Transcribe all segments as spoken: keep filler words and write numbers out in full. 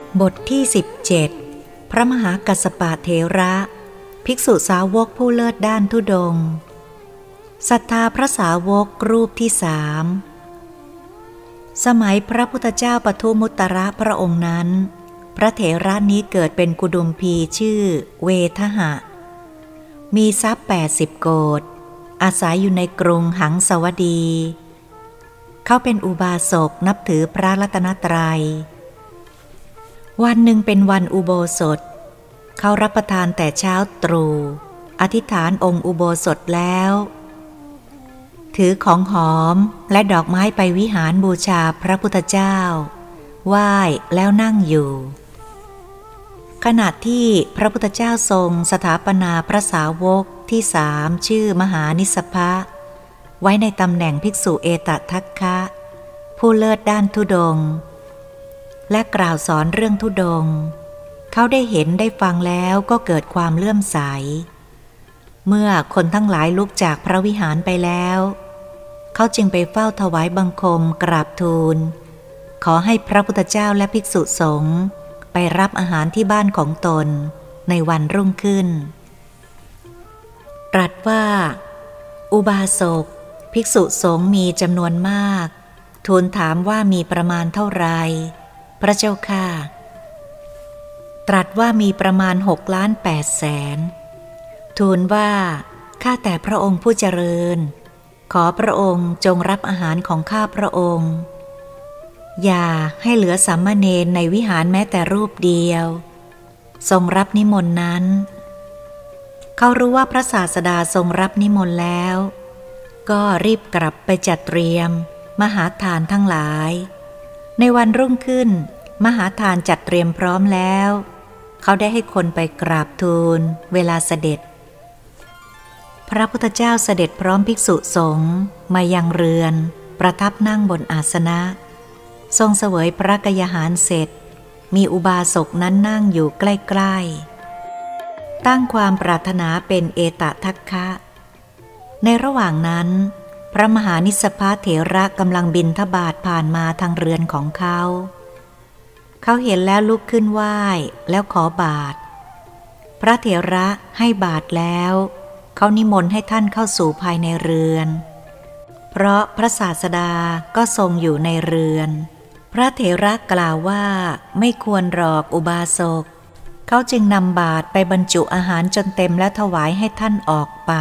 บทที่สิบเจ็ดพระมหากัสสปะเถระภิกษุสาวกผู้เลิศด้านธุดงค์ศรัทธาพระสาวกรูปที่สามสมัยพระพุทธเจ้าปทุมุตตระพระองค์นั้นพระเถระนี้เกิดเป็นกุดุมพีชื่อเวทหะมีทรัพย์แปดสิบโกฏอาศัยอยู่ในกรุงหังสวดีเขาเป็นอุบาสกนับถือพระรัตนตรัยวันหนึ่งเป็นวันอุโบสถเขารับประทานแต่เช้าตรู่อธิษฐานองค์อุโบสถแล้วถือของหอมและดอกไม้ไปวิหารบูชาพระพุทธเจ้าไหว้แล้วนั่งอยู่ขณะที่พระพุทธเจ้าทรงสถาปนาพระสาวกที่สามชื่อมหานิสสภะไว้ในตำแหน่งภิกษุเอตทัคคะผู้เลิศด้านธุดงค์และกล่าวสอนเรื่องธุดงค์เขาได้เห็นได้ฟังแล้วก็เกิดความเลื่อมใสเมื่อคนทั้งหลายลุกจากพระวิหารไปแล้วเขาจึงไปเฝ้าถวายบังคมกราบทูลขอให้พระพุทธเจ้าและภิกษุสงฆ์ไปรับอาหารที่บ้านของตนในวันรุ่งขึ้นตรัสว่าอุบาสกภิกษุสงฆ์มีจำนวนมากทูลถามว่ามีประมาณเท่าไรพระเจ้าค่ะตรัสว่ามีประมาณหกล้านแปดแสนทูลว่าข้าแต่พระองค์ผู้เจริญขอพระองค์จงรับอาหารของข้าพระองค์อย่าให้เหลือสามเณรในวิหารแม้แต่รูปเดียวทรงรับนิมนต์นั้นเขารู้ว่าพระศาสดาทรงรับนิมนต์แล้วก็รีบกลับไปจัดเตรียมมหาทานทั้งหลายในวันรุ่งขึ้นมหาทานจัดเตรียมพร้อมแล้วเขาได้ให้คนไปกราบทูลเวลาเสด็จพระพุทธเจ้าเสด็จพร้อมภิกษุสงฆ์มายังเรือนประทับนั่งบนอาสนะทรงเสวยพระกยาหารเสร็จมีอุบาสกนั้นนั่งอยู่ใกล้ๆตั้งความปรารถนาเป็นเอตทัคคะในระหว่างนั้นพระมหานิสสภะเถระกำลังบิณฑบาตผ่านมาทางเรือนของเขาเขาเห็นแล้วลุกขึ้นไหว้แล้วขอบาตรพระเถระให้บาตรแล้วเขานิมนต์ให้ท่านเข้าสู่ภายในเรือนเพราะพระศาสดาก็ทรงอยู่ในเรือนพระเถระกล่าวว่าไม่ควรหรอกอุบาสกเขาจึงนำบาตรไปบรรจุอาหารจนเต็มแล้วถวายให้ท่านออกไป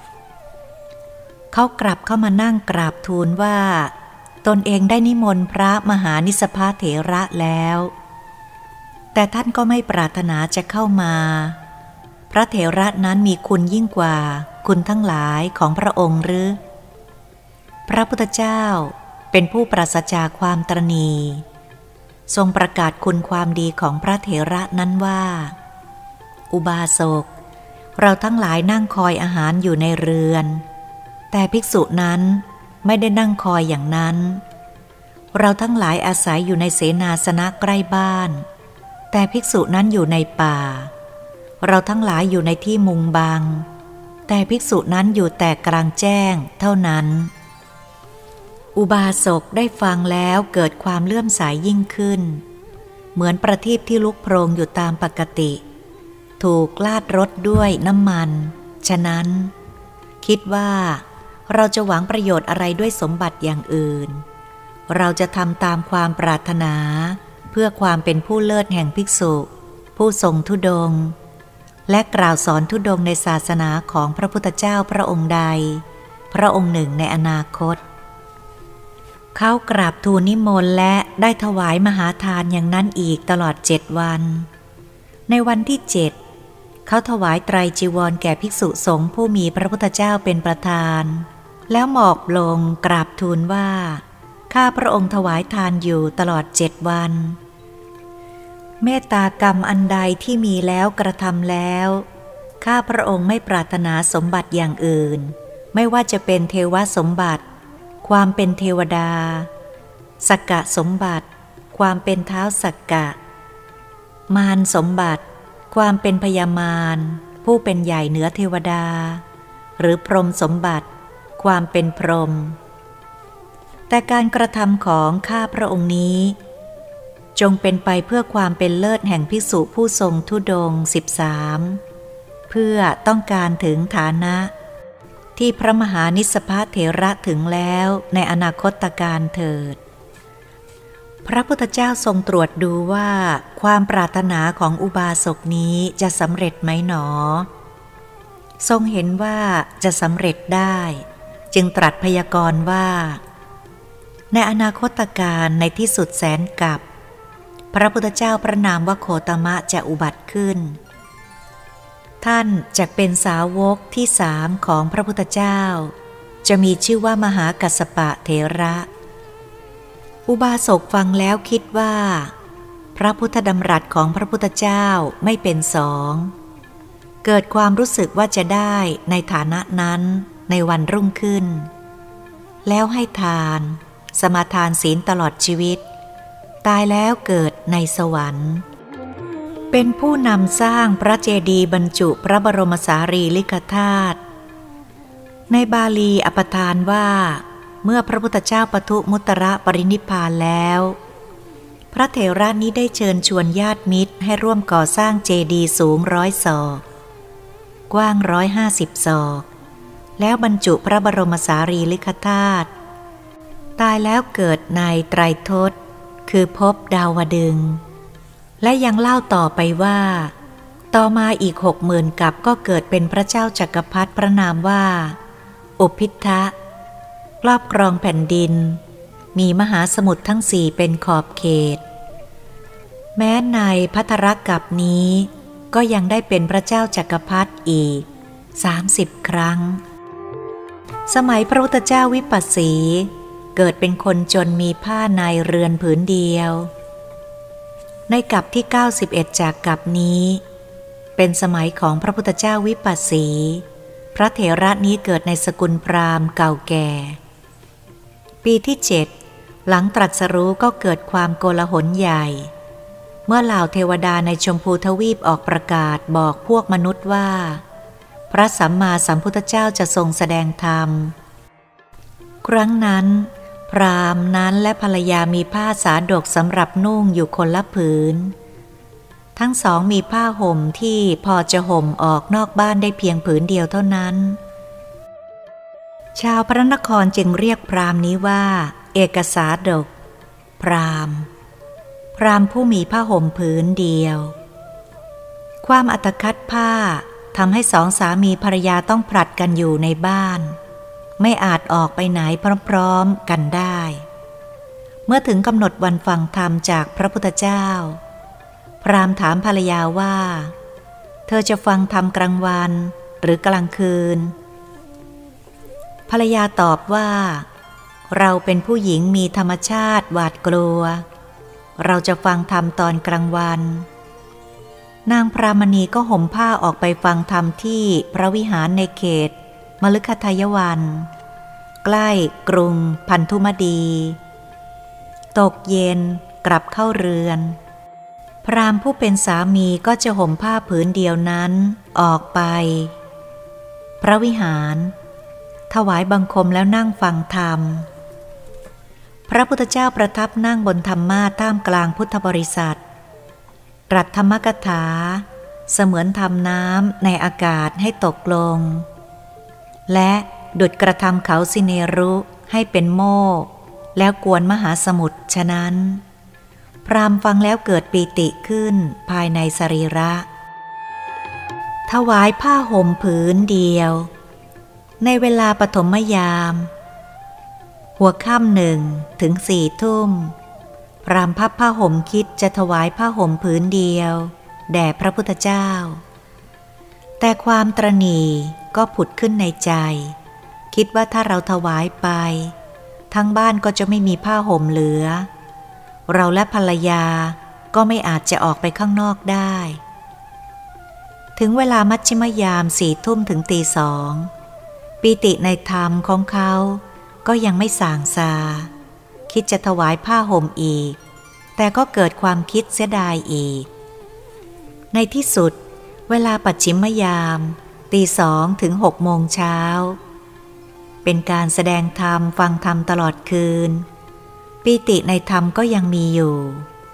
เขากลับเข้ามานั่งกราบทูลว่าตนเองได้นิมนต์พระมหานิสสภะเถระแล้วแต่ท่านก็ไม่ปรารถนาจะเข้ามาพระเถระนั้นมีคุณยิ่งกว่าคุณทั้งหลายของพระองค์หรือพระพุทธเจ้าเป็นผู้ปราศจากความตระหนี่ทรงประกาศคุณความดีของพระเถระนั้นว่าอุบาสกเราทั้งหลายนั่งคอยอาหารอยู่ในเรือนแต่ภิกษุนั้นไม่ได้นั่งคอยอย่างนั้นเราทั้งหลายอาศัยอยู่ในเสนาสนะใกล้บ้านแต่ภิกษุนั้นอยู่ในป่าเราทั้งหลายอยู่ในที่มุงบังแต่ภิกษุนั้นอยู่แต่กลางแจ้งเท่านั้นอุบาสกได้ฟังแล้วเกิดความเลื่อมใสยิ่งขึ้นเหมือนประทีปที่ลุกโพลงอยู่ตามปกติถูกลาดรถด้วยน้ำมันฉะนั้นคิดว่าเราจะหวังประโยชน์อะไรด้วยสมบัติอย่างอื่นเราจะทำตามความปรารถนาเพื่อความเป็นผู้เลิศแห่งภิกษุผู้ทรงธุดงค์และกล่าวสอนธุดงค์ในศาสนาของพระพุทธเจ้าพระองค์ใดพระองค์หนึ่งในอนาคตเขากราบทูลนิมนต์และได้ถวายมหาทานอย่างนั้นอีกตลอดเจ็ดวันในวันที่เจ็ดเขาถวายไตรจีวรแก่ภิกษุสงฆ์ผู้มีพระพุทธเจ้าเป็นประธานแล้วหมอบลงกราบทูลว่าข้าพระองค์ถวายทานอยู่ตลอดเจ็ดวันเมตตากรรมอันใดที่มีแล้วกระทำแล้วข้าพระองค์ไม่ปรารถนาสมบัติอย่างอื่นไม่ว่าจะเป็นเทวสมบัติความเป็นเทวดาสักกะสมบัติความเป็นเท้าสักกะมารสมบัติความเป็นพญามารผู้เป็นใหญ่เหนือเทวดาหรือพรหมสมบัติความเป็นพรหมแต่การกระทำของข้าพระองค์นี้จงเป็นไปเพื่อความเป็นเลิศแห่งภิกษุผู้ทรงธุดงค์สิบสามเพื่อต้องการถึงฐานะที่พระมหานิสสพเถระถึงแล้วในอนาคตการเถิดพระพุทธเจ้าทรงตรวจดูว่าความปรารถนาของอุบาสกนี้จะสำเร็จไหมหนอทรงเห็นว่าจะสำเร็จได้จึงตรัสพยากรณ์ว่าในอนาคตการในที่สุดแสนกับพระพุทธเจ้าพระนามว่าโคตมะจะอุบัติขึ้นท่านจักเป็นสาวกที่สามของพระพุทธเจ้าจะมีชื่อว่ามหากัสสปะเถระอุบาสกฟังแล้วคิดว่าพระพุทธดำรัสของพระพุทธเจ้าไม่เป็นสองเกิดความรู้สึกว่าจะได้ในฐานะนั้นในวันรุ่งขึ้นแล้วให้ทานสมาทานศีลตลอดชีวิตตายแล้วเกิดในสวรรค์เป็นผู้นำสร้างพระเจดีย์บรรจุพระบรมสารีริกธาตุในบาลีอปทานว่าเมื่อพระพุทธเจ้าปทุมุตระปรินิพพานแล้วพระเถระนี้ได้เชิญชวนญาติมิตรให้ร่วมก่อสร้างเจดีย์สูงร้อยศอกกว้างร้อยห้าสิบศอกแล้วบรรจุพระบรมสารีริกธาตุตายแล้วเกิดในไตรทศคือภพดาวดึงส์และยังเล่าต่อไปว่าต่อมาอีกหกหมื่นกับก็เกิดเป็นพระเจ้าจักรพรรดิพระนามว่าอุพิทะครอบครองแผ่นดินมีมหาสมุทรทั้งสี่เป็นขอบเขตแม้ในภัทรกัปนี้ก็ยังได้เป็นพระเจ้าจักรพรรดิอีกสามสิบครั้งสมัยพระพุทธเจ้าวิปัสสีเกิดเป็นคนจนมีผ้าในเรือนผืนเดียวในกัปที่เก้าสิบเอ็ดจากกัปนี้เป็นสมัยของพระพุทธเจ้าวิปัสสีพระเถระนี้เกิดในสกุลพราหมณ์เก่าแก่ปีที่เจ็ดหลังตรัสรู้ก็เกิดความโกลาหลใหญ่เมื่อเหล่าเทวดาในชมพูทวีปออกประกาศบอกพวกมนุษย์ว่าพระสัมมาสัมพุทธเจ้าจะทรงแสดงธรรมครั้งนั้นพราหมณ์นั้นและภรรยามีผ้าสาดกสำหรับนุ่งอยู่คนละผืนทั้งสองมีผ้าห่มที่พอจะห่มออกนอกบ้านได้เพียงผืนเดียวเท่านั้นชาวพระนครจึงเรียกพราหมณ์นี้ว่าเอกสาดกพราหมณ์พราหมณ์ผู้มีผ้าห่มผืนเดียวความอัตคัดผ้าทำให้สองสามีภรรยาต้องผลัดกันอยู่ในบ้านไม่อาจออกไปไหนพร้อมๆกันได้เมื่อถึงกำหนดวันฟังธรรมจากพระพุทธเจ้าพราหมณ์ถามภรรยาว่าเธอจะฟังธรรมกลางวันหรือกลางคืนภรรยาตอบว่าเราเป็นผู้หญิงมีธรรมชาติหวาดกลัวเราจะฟังธรรมตอนกลางวันนางพรามณีก็ห่มผ้าออกไปฟังธรรมที่พระวิหารในเขตมฤคทายวันใกล้กรุงพันธุมดีตกเย็นกลับเข้าเรือนพราหมณ์ผู้เป็นสามีก็จะห่มผ้าผืนเดียวนั้นออกไปพระวิหารถวายบังคมแล้วนั่งฟังธรรมพระพุทธเจ้าประทับนั่งบนธรรมาสน์ท่ามกลางพุทธบริษัทตรัสธรรมกถาเสมือนทำน้ำในอากาศให้ตกลงและดุจกระทำเขาสิเนรุให้เป็นโม่แล้วกวนมหาสมุทรฉะนั้นพราหมณ์ฟังแล้วเกิดปีติขึ้นภายในสรีระถวายผ้าห่มผืนเดียวในเวลาปฐมยามหัวค่ำหนึ่งถึงสี่ทุ่มพราหมณ์พับผ้าห่มคิดจะถวายผ้าห่มผืนเดียวแด่พระพุทธเจ้าแต่ความตระหนี่ก็ผุดขึ้นในใจคิดว่าถ้าเราถวายไปทั้งบ้านก็จะไม่มีผ้าห่มเหลือเราและภรรยาก็ไม่อาจจะออกไปข้างนอกได้ถึงเวลามัชฌิมยามสี่ทุ่มถึงตีสองปีติในธรรมของเขาก็ยังไม่ส่างซาคิดจะถวายผ้าห่มอีกแต่ก็เกิดความคิดเสียดายอีกในที่สุดเวลาปัจฉิมยามตีสองถึงหกโมงเช้าเป็นการแสดงธรรมฟังธรรมตลอดคืนปีติในธรรมก็ยังมีอยู่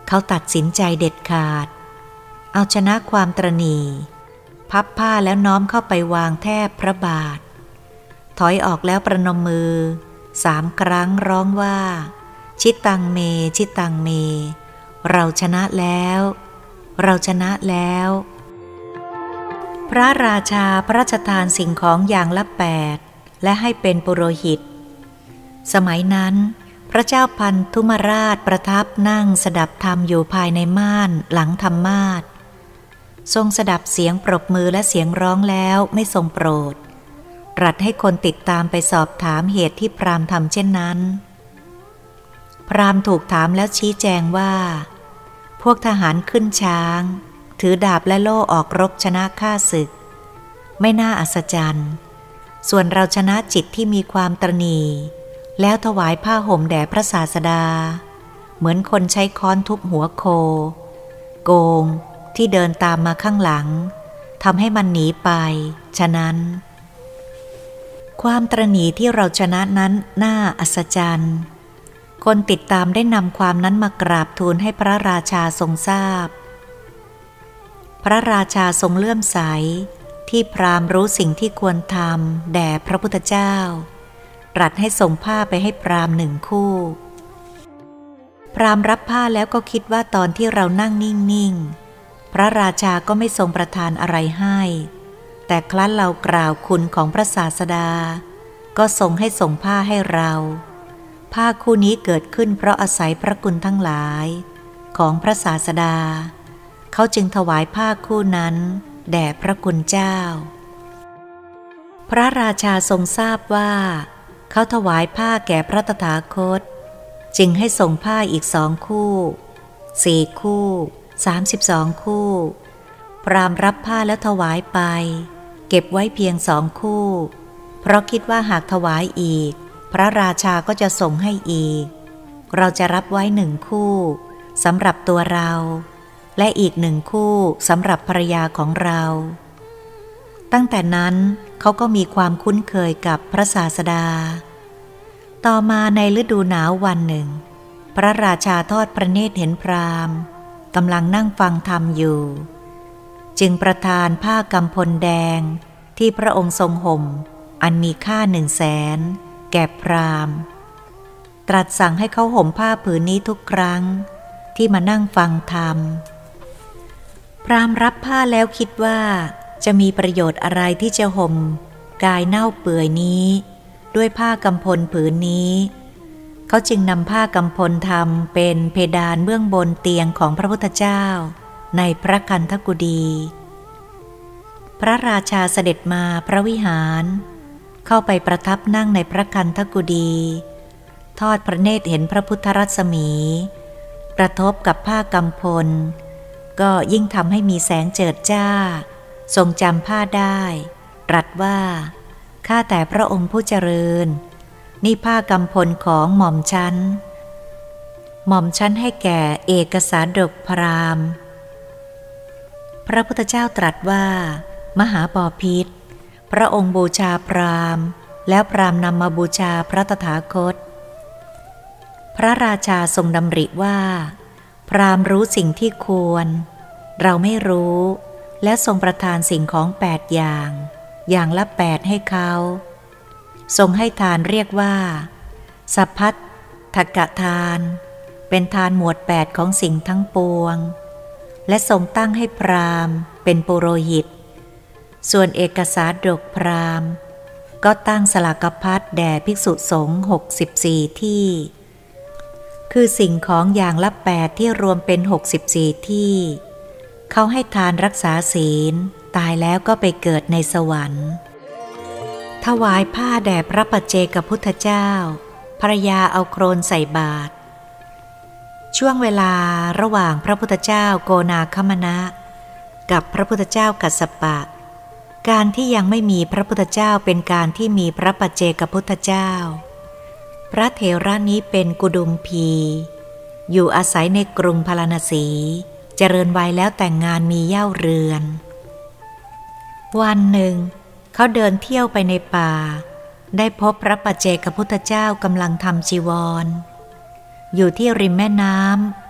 เขาตัดสินใจเด็ดขาดเอาชนะความตระหนี่พับผ้าแล้วน้อมเข้าไปวางแทบพระบาทถอยออกแล้วประนมมือสามครั้งร้องว่าชิตังเมชิตังเมเราชนะแล้วเราชนะแล้วพระราชาพระราชทานสิ่งของอย่างละแปดและให้เป็นปุโรหิตสมัยนั้นพระเจ้าพันธุมราชประทับนั่งสดับธรรมอยู่ภายในม่านหลังธรรมาสน์ทรงสดับเสียงปรบมือและเสียงร้องแล้วไม่ทรงโปรดตรัสให้คนติดตามไปสอบถามเหตุที่พราหมณ์ทำเช่นนั้นพราหมณ์ถูกถามแล้วชี้แจงว่าพวกทหารขึ้นช้างถือดาบและโล่ออกรบชนะข้าศึกไม่น่าอัศจรรย์ส่วนเราชนะจิตที่มีความตระหนี่แล้วถวายผ้าห่มแด่พระศาสดาเหมือนคนใช้ค้อนทุบหัวโคโกงที่เดินตามมาข้างหลังทำให้มันหนีไปฉะนั้นความตระหนี่ที่เราชนะนั้นน่าอัศจรรย์คนติดตามได้นำความนั้นมากราบทูลให้พระราชาทรงทราบพระราชาทรงเลื่อมใสที่พราหมณ์รู้สิ่งที่ควรทำแด่พระพุทธเจ้าตรัสให้ส่งผ้าไปให้พราหมณ์หนึ่งคู่พราหมณ์รับผ้าแล้วก็คิดว่าตอนที่เรานั่งนิ่งๆพระราชาก็ไม่ทรงประทานอะไรให้แต่ครั้นเรากล่าวคุณของพระศาสดาก็ทรงให้ส่งผ้าให้เราผ้าคู่นี้เกิดขึ้นเพราะอาศัยพระคุณทั้งหลายของพระศาสดาเขาจึงถวายผ้าคู่นั้นแด่พระคุณเจ้าพระราชาทรงทราบว่าเขาถวายผ้าแก่พระตถาคตจึงให้ส่งผ้าอีกสองคู่สี่คู่สามสิบสองคู่พราหมณ์รับผ้าแล้วถวายไปเก็บไว้เพียงสองคู่เพราะคิดว่าหากถวายอีกพระราชาก็จะส่งให้อีกเราจะรับไว้หนึ่งคู่สำหรับตัวเราและอีกหนึ่งคู่สำหรับภรรยาของเราตั้งแต่นั้นเขาก็มีความคุ้นเคยกับพระศาสดาต่อมาในฤดูหนาววันหนึ่งพระราชาทอดพระเนตรเห็นพราหมณ์กำลังนั่งฟังธรรมอยู่จึงประทานผ้ากำพลแดงที่พระองค์ทรงห่มอันมีค่าหนึ่งแสนแก่พราหมณ์ตรัสสั่งให้เขาห่มผ้าผืนนี้ทุกครั้งที่มานั่งฟังธรรมพราหมณ์รับผ้าแล้วคิดว่าจะมีประโยชน์อะไรที่จะห่มกายเน่าเปื่อยนี้ด้วยผ้ากำพลผืนนี้เขาจึงนำผ้ากำพลทำเป็นเพดานเบื้องบนเตียงของพระพุทธเจ้าในพระคันธกุฎีพระราชาเสด็จมาพระวิหารเข้าไปประทับนั่งในพระคันธกุฎีทอดพระเนตรเห็นพระพุทธรัศมีกระทบกับผ้ากำพลก็ยิ่งทำให้มีแสงเจิดจ้าทรงจำผ้าได้ตรัสว่าข้าแต่พระองค์ผู้เจริญนี่ผ้ากำพลของหม่อมชั้นหม่อมชั้นให้แก่เอกสาดกพราหมณ์พระพุทธเจ้าตรัสว่ามหาบพิตรพระองค์บูชาพราหมณ์แล้วพราหมณ์นำมาบูชาพระตถาคตพระราชาทรงดำริว่าพราหมณ์รู้สิ่งที่ควรเราไม่รู้และทรงประทานสิ่งของแปดอย่างอย่างละแปดให้เขาทรงให้ทานเรียกว่าสัพพัทธกทานเป็นทานหมวดแปดของสิ่งทั้งปวงและทรงตั้งให้พราหมณ์เป็นปุโรหิตส่วนเอกสาดกพราหมณ์ก็ตั้งสลากภัตแด่ภิกษุสงฆ์หกสิบสี่ที่คือสิ่งของอย่างละแปดที่รวมเป็นหกสิบสี่ที่เขาให้ทานรักษาศีลตายแล้วก็ไปเกิดในสวรรค์ถวายผ้าแด่พระปัจเจกพุทธเจ้าภรรยาเอาโครนใส่บาตรช่วงเวลาระหว่างพระพุทธเจ้าโกนาคมนะกับพระพุทธเจ้ากัสสปะการที่ยังไม่มีพระพุทธเจ้าเป็นการที่มีพระปัจเจกพุทธเจ้าพระเถระนี้เป็นกุดุมพีอยู่อาศัยในกรุงพาราณสีเจริญวัยแล้วแต่งงานมีเหย้าเรือนวันหนึ่งเขาเดินเที่ยวไปในป่าได้พบพระปัจเจกพุทธเจ้ากำลังทำจีวรอยู่ที่ริมแม่น้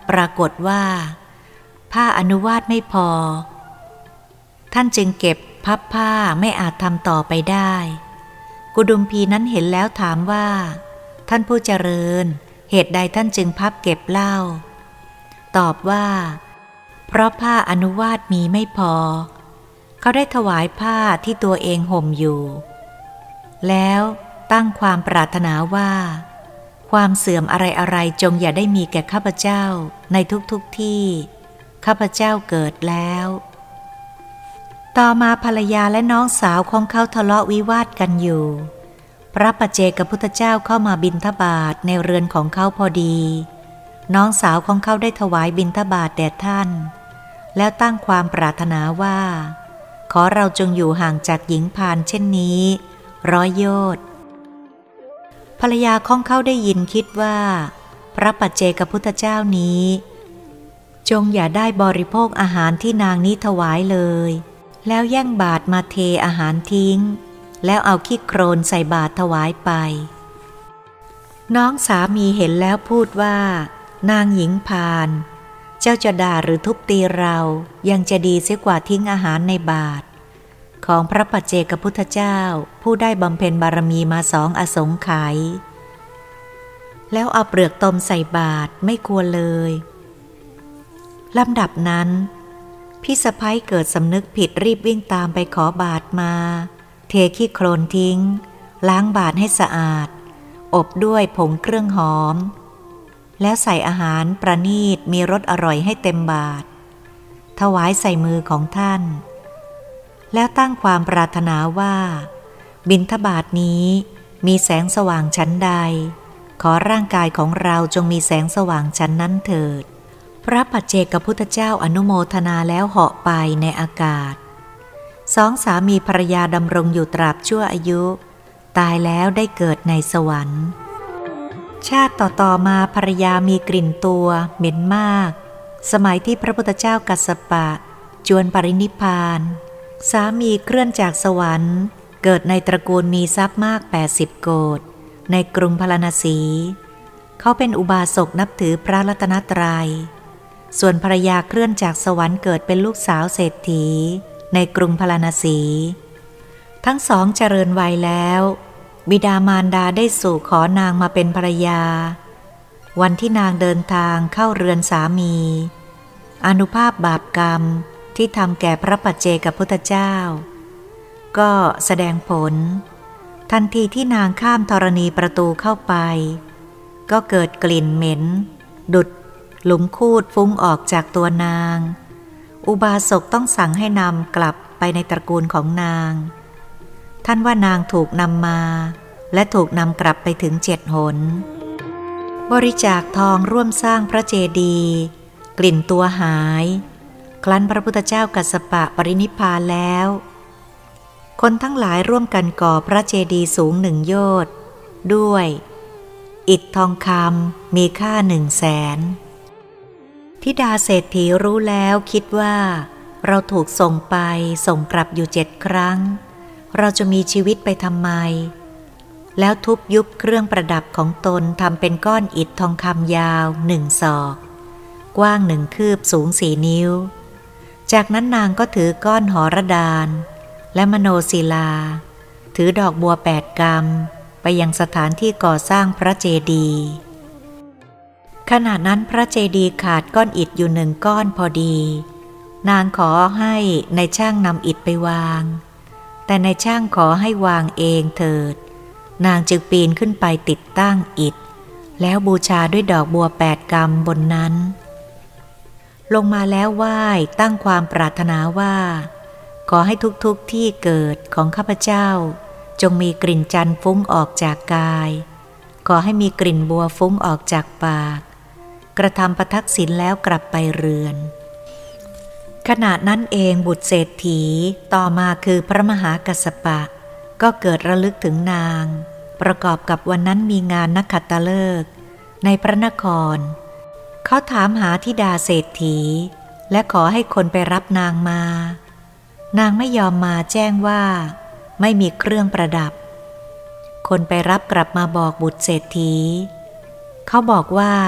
ปรากฏว่าผ้าอนุวาตไม่พอท่านจึงเก็บพับผ้าไม่อาจทำต่อไปได้กุดุมพีนั้นเห็นแล้วถามว่าท่านผู้เจริญเหตุใดท่านจึงพับเก็บเล่าตอบว่าเพราะผ้าอนุวาตมีไม่พอเขาได้ถวายผ้าที่ตัวเองห่มอยู่แล้วตั้งความปรารถนาว่าความเสื่อมอะไรๆจงอย่าได้มีแก่ข้าพเจ้าในทุกๆที่ข้าพเจ้าเกิดแล้วต่อมาภรรยาและน้องสาวของเขาทะเลาะวิวาทกันอยู่พระปัจเจกพุทธเจ้าเข้ามาบิณฑบาตในเรือนของเขาพอดีน้องสาวของเขาได้ถวายบิณฑบาตแด่ท่านแล้วตั้งความปรารถนาว่าขอเราจงอยู่ห่างจากหญิงพาลเช่นนี้ร้อยโยชน์ภรรยาของเขาได้ยินคิดว่าพระปัจเจกพุทธเจ้านี้จงอย่าได้บริโภคอาหารที่นางนี้ถวายเลยแล้วแย่งบาตรมาเทอาหารทิ้งแล้วเอาขี้โคลนใส่บาตรถวายไปน้องสามีเห็นแล้วพูดว่านางหญิงพาลเจ้าจะด่าหรือทุบตีเรายังจะดีเสียกว่าทิ้งอาหารในบาตรของพระปัจเจกพุทธเจ้าผู้ได้บำเพ็ญบารมีมาสองอสงไขยแล้วเอาเปลือกตมใส่บาตรไม่ควรเลยลำดับนั้นพี่สะใภ้เกิดสำนึกผิดรีบวิ่งตามไปขอบาตรมาเทขี้โคลนทิ้งล้างบาตรให้สะอาดอบด้วยผงเครื่องหอมแล้วใส่อาหารประณีตมีรสอร่อยให้เต็มบาตรถวายใส่มือของท่านแล้วตั้งความปรารถนาว่าบิณฑบาตนี้มีแสงสว่างชั้นใดขอร่างกายของเราจงมีแสงสว่างชั้นนั้นเถิดพระปัจเจกพุทธเจ้าอนุโมทนาแล้วเหาะไปในอากาศสองสามีภรรยาดำรงอยู่ตราบชั่วอายุตายแล้วได้เกิดในสวรรค์ชาติต่อๆมาภรรยามีกลิ่นตัวเหม็นมากสมัยที่พระพุทธเจ้ากัสสปะจวนปรินิพพานสามีเคลื่อนจากสวรรค์เกิดในตระกูลมีทรัพย์มากแปดสิบโกฏในกรุงพาราณสีเขาเป็นอุบาสกนับถือพระรัตนตรัยส่วนภรรยาเคลื่อนจากสวรรค์เกิดเป็นลูกสาวเศรษฐีในกรุงพาราณสีทั้งสองเจริญวัยแล้วบิดามารดาได้สู่ขอนางมาเป็นภรรยาวันที่นางเดินทางเข้าเรือนสามีอานุภาพบาปกรรมที่ทำแก่พระปัจเจกพุทธเจ้าก็แสดงผลทันทีที่นางข้ามธรณีประตูเข้าไปก็เกิดกลิ่นเหม็นดุดหลุมคูดฟุ้งออกจากตัวนางอุบาสกต้องสั่งให้นำกลับไปในตระกูลของนางท่านว่านางถูกนำมาและถูกนำกลับไปถึงเจ็ดหนบริจาคทองร่วมสร้างพระเจดีย์กลิ่นตัวหายครั้นพระพุทธเจ้ากัสสปะปรินิพพานแล้วคนทั้งหลายร่วมกันก่อพระเจดีย์สูงหนึ่งโยชน์ด้วยอิฐทองคำมีค่าหนึ่งแสนธิดาเศรษฐีรู้แล้วคิดว่าเราถูกส่งไปส่งกลับอยู่เจ็ดครั้งเราจะมีชีวิตไปทำไมแล้วทุบยุบเครื่องประดับของตนทำเป็นก้อนอิฐทองคำยาวหนึ่งศอกกว้างหนึ่งคืบสูงสี่นิ้วจากนั้นนางก็ถือก้อนหรดานและมโนศิลาถือดอกบัวแปดกำไปยังสถานที่ก่อสร้างพระเจดีย์ขณะนั้นพระเจดีย์ขาดก้อนอิฐอยู่หนึ่งก้อนพอดีนางขอให้ในายช่างนำอิฐไปวางแต่นายช่างขอให้วางเองเถิดนางจึงปีนขึ้นไปติดตั้งอิฐแล้วบูชาด้วยดอกบัวแปดกำบนนั้นลงมาแล้วไหว้ตั้งความปรารถนาว่าขอให้ทุกๆที่เกิดของข้าพเจ้าจงมีกลิ่นจันทร์ฟุ้งออกจากกายขอให้มีกลิ่นบัวฟุ้งออกจากปากกระทำประทักษิณแล้วกลับไปเรือนขณะนั้นเองบุตรเศรษฐีต่อมาคือพระมหากัสสปะก็เกิดระลึกถึงนางประกอบกับวันนั้นมีงานนักขัตฤกษ์ในพระนครเขาถามหาธิดาเศรษฐีและขอให้คนไปรับนางมานางไม่ยอมมาแจ้งว่าไม่มีเครื่องประดับคนไปรับกลับมาบอกบุตรเศรษฐีเขาบอกว่า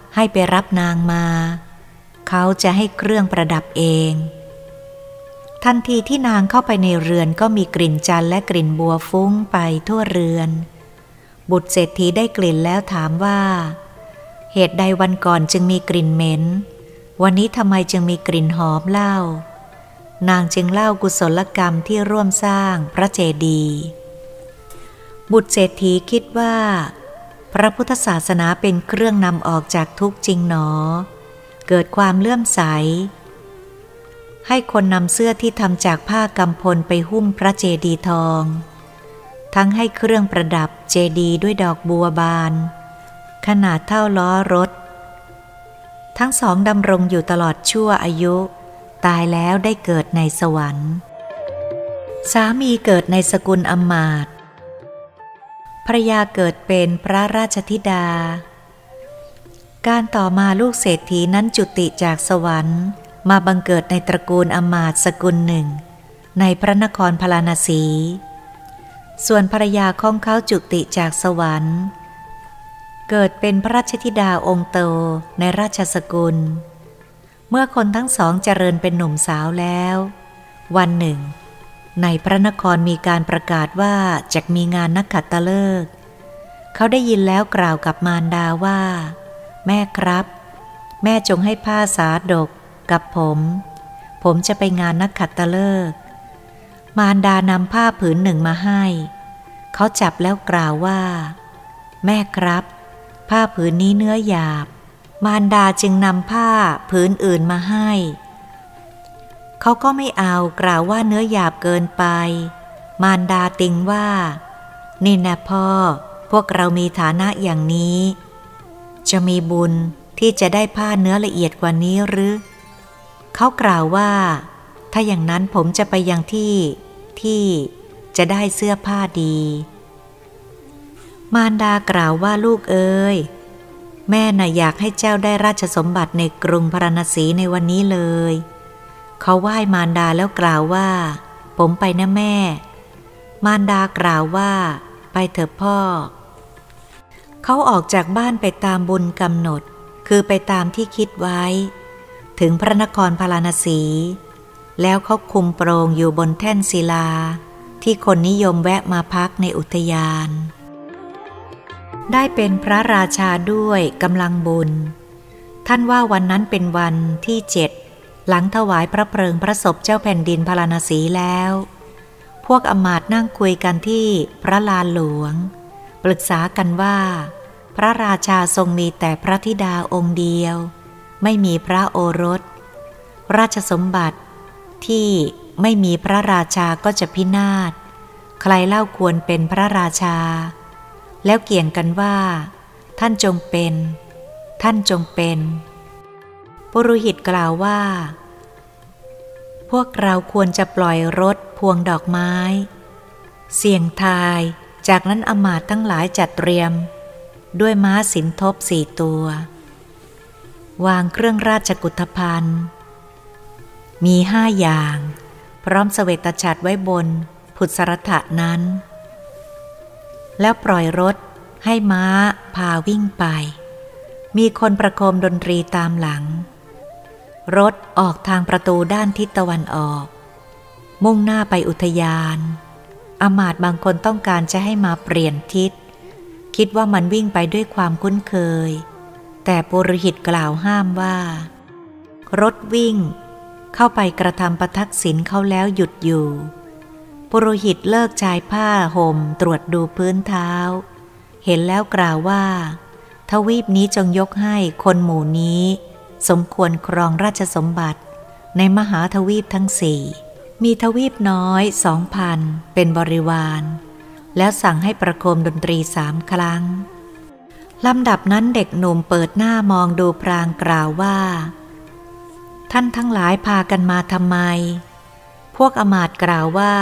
ให้ไปรับนางมาเขาจะให้เครื่องประดับเองทันทีที่นางเข้าไปในเรือนก็มีกลิ่นจันทร์และกลิ่นบัวฟุ้งไปทั่วเรือนบุตรเศรษฐีได้กลิ่นแล้วถามว่าเหตุใดวันก่อนจึงมีกลิ่นเหม็นวันนี้ทำไมจึงมีกลิ่นหอมเล่านางจึงเล่ากุศลกรรมที่ร่วมสร้างพระเจดีย์บุตรเศรษฐีคิดว่าพระพุทธศาสนาเป็นเครื่องนำออกจากทุกข์จริงหนอเกิดความเลื่อมใสให้คนนำเสื้อที่ทำจากผ้ากำพลไปหุ้มพระเจดีย์ทองทั้งให้เครื่องประดับเจดีย์ด้วยดอกบัวบานขนาดเท่าล้อรถทั้งสองดำรงอยู่ตลอดชั่วอายุตายแล้วได้เกิดในสวรรค์สามีเกิดในสกุลอมาตย์ภรรยาเกิดเป็นพระราชธิดาการต่อมาลูกเศรษฐีนั้นจุติจากสวรรค์มาบังเกิดในตระกูลอมาตย์สกุลหนึ่งในพระนครพาราณสีส่วนภรรยาของเขาจุติจากสวรรค์เกิดเป็นพระราชธิดาองค์โตในราชสกุลเมื่อคนทั้งสองเจริญเป็นหนุ่มสาวแล้ววันหนึ่งในพระนครมีการประกาศว่าจะมีงานนักขัตฤกษ์เขาได้ยินแล้วกล่าวกับมารดาว่าแม่ครับแม่จงให้ผ้าสาดกกับผมผมจะไปงานนักขัตฤกษ์มารดานำผ้าผืนหนึ่งมาให้เขาจับแล้วกล่าวว่าแม่ครับผ้าผืนนี้เนื้อหยาบมารดาจึงนำผ้าผืนอื่นมาให้เขาก็ไม่เอากล่าวว่าเนื้อหยาบเกินไปมารดาติงว่านี่นะพ่อพวกเรามีฐานะอย่างนี้จะมีบุญที่จะได้ผ้าเนื้อละเอียดกว่านี้หรือเขากล่าวว่าถ้าอย่างนั้นผมจะไปยังที่ที่จะได้เสื้อผ้าดีมารดากล่าวว่าลูกเอ๋ยแม่น่ะอยากให้เจ้าได้ราชสมบัติในกรุงพาราณสีในวันนี้เลยเขาไหว้มารดาแล้วกล่าวว่าผมไปนะแม่มารดากล่าวว่าไปเถอะพ่อเขาออกจากบ้านไปตามบุญกำหนดคือไปตามที่คิดไว้ถึงพระนครพาราณสีแล้วเขาคุมโปรงอยู่บนแท่นศิลาที่คนนิยมแวะมาพักในอุทยานได้เป็นพระราชาด้วยกำลังบุญท่านว่าวันนั้นเป็นวันที่เจ็ดหลังถวายพระเพลิงพระศพเจ้าแผ่นดินพาราณสีแล้วพวกอมาตย์นั่งคุยกันที่พระลานหลวงปรึกษากันว่าพระราชาทรงมีแต่พระธิดาองค์เดียวไม่มีพระโอรสราชสมบัติที่ไม่มีพระราชาก็จะพินาศใครเล่าควรเป็นพระราชาแล้วเกี่ยงกันว่าท่านจงเป็นท่านจงเป็นปุโรหิตกล่าวว่าพวกเราควรจะปล่อยรถพวงดอกไม้เสี่ยงทายจากนั้นอมาตย์ทั้งหลายจัดเตรียมด้วยม้าสินทบสี่ตัววางเครื่องราชกุฏภัณฑ์มีห้าอย่างพร้อมเสวตฉัตรไว้บนผุดสรถะนั้นแล้วปล่อยรถให้ม้าพาวิ่งไปมีคนประโคมดนตรีตามหลังรถออกทางประตูด้านทิศตะวันออกมุ่งหน้าไปอุทยานอมาตย์บางคนต้องการจะให้มาเปลี่ยนทิศคิดว่ามันวิ่งไปด้วยความคุ้นเคยแต่ปุโรหิตกล่าวห้ามว่ารถวิ่งเข้าไปกระทำประทักษิณเขาแล้วหยุดอยู่ปุโรหิตเลิกชายผ้าห่มตรวจดูพื้นเท้าเห็นแล้วกล่าวว่าทวีปนี้จงยกให้คนหมู่นี้สมควรครองราชสมบัติในมหาทวีปทั้งสี่มีทวีปน้อยสองพันเป็นบริวารแล้วสั่งให้ประโคมดนตรีสามครั้งลำดับนั้นเด็กหนุ่มเปิดหน้ามองดูพรางกล่าวว่าท่านทั้งหลายพากันมาทำไมพวกอมาตย์กล่าวว่า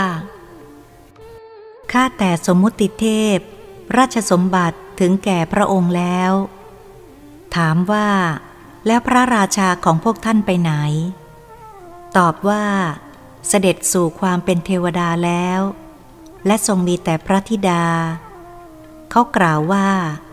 ข้าแต่สมมุติเทพราชสมบัติถึงแก่พระองค์แล้วถามว่าแล้วพระราชาของพวกท่านไปไหนตอบว่าเสด็จสู่ความเป็นเทวดาแล้วและทรงมีแต่พระธิดาเขากล่าวว่า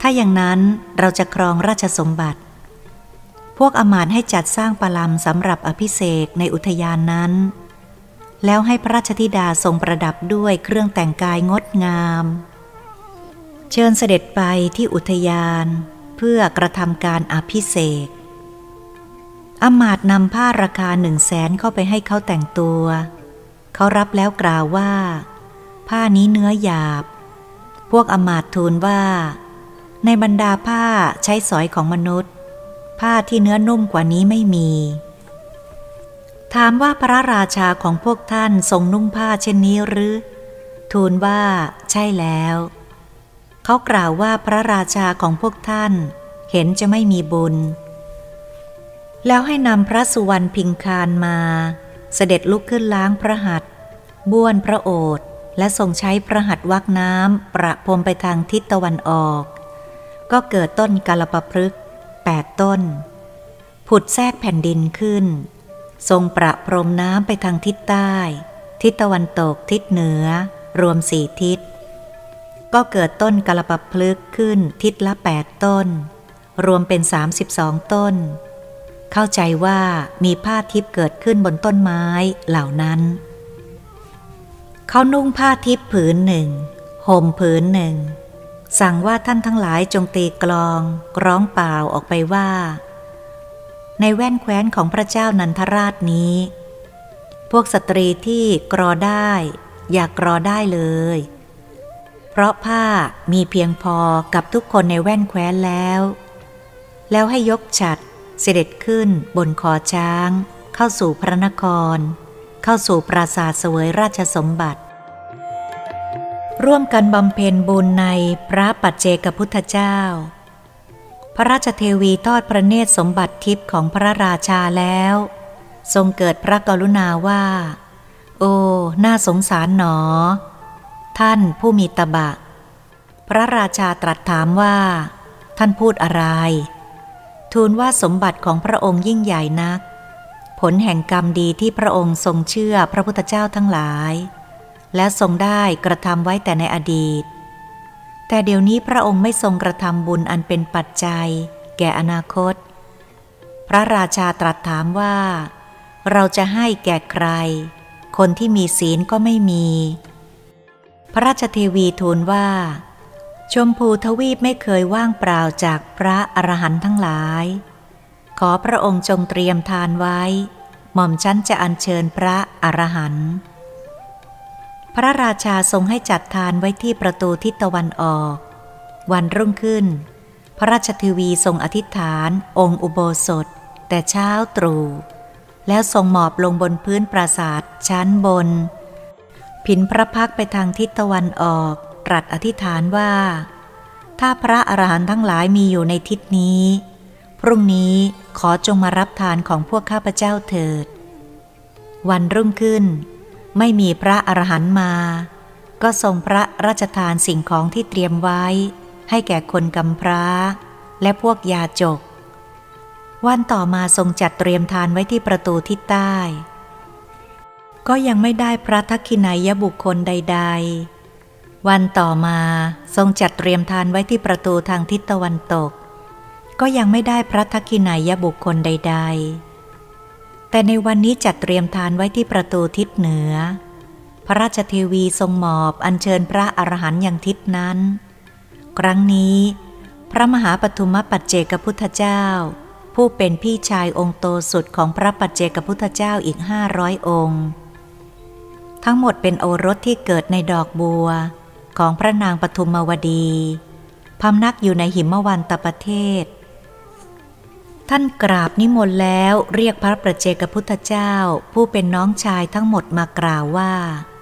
ถ้าอย่างนั้นเราจะครองราชสมบัติพวกอมาตย์ให้จัดสร้างปลัมสำหรับอภิเษกในอุทยานนั้นแล้วให้พระราชธิดาทรงประดับด้วยเครื่องแต่งกายงดงามเชิญเสด็จไปที่อุทยานเพื่อกระทำการอภิเษกอมาตย์นำผ้าราคาหนึ่งแสนเข้าไปให้เขาแต่งตัวเขารับแล้วกล่าวว่าผ้านี้เนื้อหยาบพวกอมาตย์ทูลว่าในบรรดาผ้าใช้สอยของมนุษย์ผ้าที่เนื้อนุ่มกว่านี้ไม่มีถามว่าพระราชาของพวกท่านทรงนุ่งผ้าเช่นนี้หรือทูลว่าใช่แล้วเขากล่าวว่าพระราชาของพวกท่านเห็นจะไม่มีบุญแล้วให้นำพระสุวรรณพิงคารมาเสด็จลุกขึ้นล้างพระหัตถ์บ้วนพระโอษฐ์และทรงใช้พระหัตถ์วักน้ำประพรมไปทางทิศตะวันออกก็เกิดต้นกาลปพฤกษ์แปดต้นผุดแทรกแผ่นดินขึ้นทรงประพรมน้ำไปทางทิศใต้ทิศตะวันตกทิศเหนือรวมสี่ทิศก็เกิดต้นกาลปพฤกษ์ขึ้นทิศละแปดต้นรวมเป็นสามสิบสองต้นเข้าใจว่ามีผ้าทิพย์เกิดขึ้นบนต้นไม้เหล่านั้นเขานุ่งผ้าทิพย์ผืนหนึ่งห่มผืนหนึ่งสั่งว่าท่านทั้งหลายจงตีกลองร้องเปล่าออกไปว่าในแว่นแคว้นของพระเจ้านันทราชนี้พวกสตรีที่กรอได้อยากกรอได้เลยเพราะผ้ามีเพียงพอกับทุกคนในแว่นแคว้นแล้วแล้วให้ยกฉัตรเสด็จขึ้นบนคอช้างเข้าสู่พระนครเข้าสู่ปราสาทเสวยราชสมบัติร่วมกันบำเพ็ญบุญในพระปัจเจกพุทธเจ้าพระราชเทวีทอดพระเนตรสมบัติทิพย์ของพระราชาแล้วทรงเกิดพระกรุณาว่าโอ้น่าสงสารหนอท่านผู้มีตบะพระราชาตรัสถามว่าท่านพูดอะไรทูลว่าสมบัติของพระองค์ยิ่งใหญ่นักผลแห่งกรรมดีที่พระองค์ทรงเชื่อพระพุทธเจ้าทั้งหลายและทรงได้กระทำไว้แต่ในอดีตแต่เดี๋ยวนี้พระองค์ไม่ทรงกระทำบุญอันเป็นปัจจัยแก่อนาคตพระราชาตรัสถามว่าเราจะให้แก่ใครคนที่มีศีลก็ไม่มีพระราชเทวีทูลว่าชมพูทวีปไม่เคยว่างเปล่าจากพระอรหันต์ทั้งหลายขอพระองค์จงเตรียมทานไว้หม่อมชั้นจะอัญเชิญพระอรหันต์พระราชาทรงให้จัดทานไว้ที่ประตูทิศตะวันออกวันรุ่งขึ้นพระราชเทวีทรงอธิษฐานองค์อุโบสถแต่เช้าตรู่แล้วทรงหมอบลงบนพื้นปราสาทชั้นบนผินพระพักตร์ไปทางทิศตะวันออกตรัสอธิษฐานว่าถ้าพระอรหันต์ทั้งหลายมีอยู่ในทิศนี้พรุ่งนี้ขอจงมารับทานของพวกข้าพเจ้าเถิดวันรุ่งขึ้นไม่มีพระอรหันต์มาก็ทรงพระราชทานสิ่งของที่เตรียมไว้ให้แก่คนกำพร้าและพวกยาจกวันต่อมาทรงจัดเตรียมทานไว้ที่ประตูทิศใต้ก็ยังไม่ได้พระทักขิณัยบุคคลใดๆวันต่อมาทรงจัดเตรียมทานไว้ที่ประตูทางทิศตะวันตกก็ยังไม่ได้พระทักขิณัยบุคคลใดๆแต่ในวันนี้จัดเตรียมทานไว้ที่ประตูทิศเหนือพระราชเทวีทรงหมอบอัญเชิญพระอรหันต์ยังทิศนั้นครั้งนี้พระมหาปฐุมปัจเจกพุทธเจ้าผู้เป็นพี่ชายองค์โตสุดของพระปัจเจกพุทธเจ้าอีกห้าร้อยองค์ทั้งหมดเป็นโอรสที่เกิดในดอกบัวของพระนางปฐุมวดีพำนักอยู่ในหิมวันตประเทศท่านกราบนิมนต์แล้วเรียกพระปัจเจกพุทธเจ้าผู้เป็นน้องชายทั้งหมดมากล่าวว่า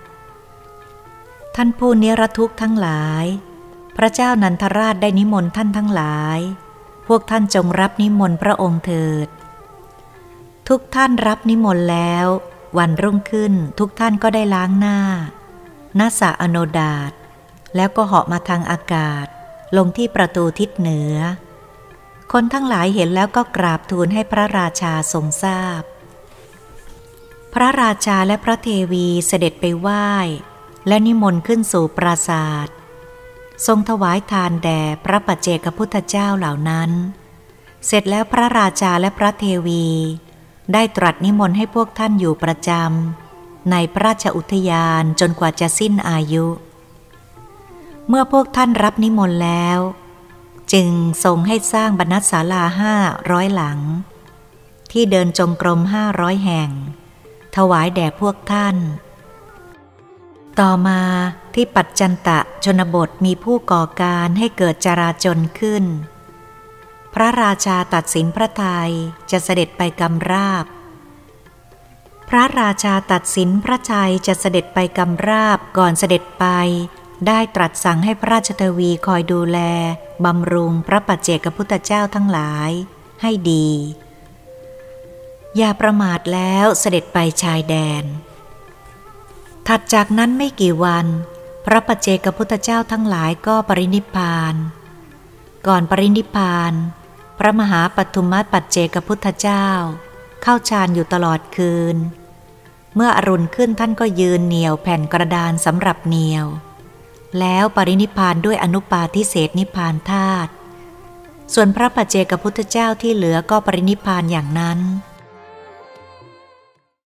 ท่านผู้นิรทุกข์ทั้งหลายพระเจ้านันทราชได้นิมนต์ท่านทั้งหลายพวกท่านจงรับนิมนต์พระองค์เถิดทุกท่านรับนิมนต์แล้ววันรุ่งขึ้นทุกท่านก็ได้ล้างหน้าณสระอโนดาตแล้วก็เหาะมาทางอากาศลงที่ประตูทิศเหนือคนทั้งหลายเห็นแล้วก็กราบทูลให้พระราชาทรงทราบพระราชาและพระเทวีเสด็จไปไหว้และนิมนต์ขึ้นสู่ปราสาททรงถวายทานแด่พระปัจเจกพุทธเจ้าเหล่านั้นเสร็จแล้วพระราชาและพระเทวีได้ตรัสนิมนต์ให้พวกท่านอยู่ประจำในพระราชอุทยานจนกว่าจะสิ้นอายุเมื่อพวกท่านรับนิมนต์แล้วจึงทรงให้สร้างบรรณศาลาห้าร้อยหลังที่เดินจงกรมห้าร้อยแห่งถวายแด่พวกท่านต่อมาที่ปัจจันตะชนบทมีผู้ก่อการให้เกิดจราจนขึ้นพระราชาตัดสินพระทัยจะเสด็จไปกำราบพระราชาตัดสินพระทัยจะเสด็จไปกำราบก่อนเสด็จไปได้ตรัสสั่งให้พระราชทวีคอยดูแลบำรุงพระปัจเจกพุทธเจ้าทั้งหลายให้ดีอย่าประมาทแล้วเสด็จไปชายแดนถัดจากนั้นไม่กี่วันพระปัจเจกพุทธเจ้าทั้งหลายก็ปรินิพพานก่อนปรินิพพานพระมหาปฐุมปัจเจกพุทธเจ้าเข้าฌานอยู่ตลอดคืนเมื่ออรุณขึ้นท่านก็ยืนเหนี่ยวแผ่นกระดานสำหรับเหนี่ยวแล้วปรินิพพานด้วยอนุปาทิเศษนิพพานธาตุส่วนพระปัจเจกพุทธเจ้าที่เหลือก็ปรินิพพานอย่างนั้น